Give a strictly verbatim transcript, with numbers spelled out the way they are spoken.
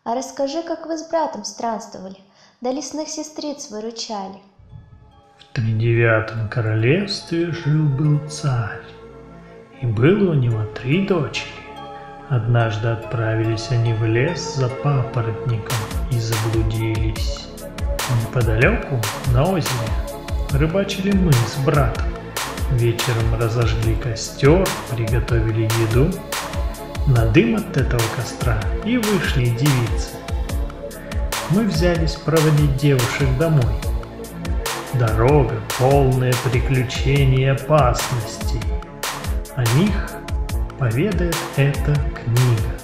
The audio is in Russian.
А расскажи, как вы с братом странствовали, да лесных сестриц выручали. В тридевятом королевстве жил-был царь, и было у него три дочери. Однажды отправились они в лес за папоротником и заблудились. Неподалеку, на озере, рыбачили мы с братом. Вечером разожгли костер, приготовили еду. На дым от этого костра и вышли девицы. Мы взялись проводить девушек домой. Дорога, полная приключений и опасностей. О них поведает эта книга.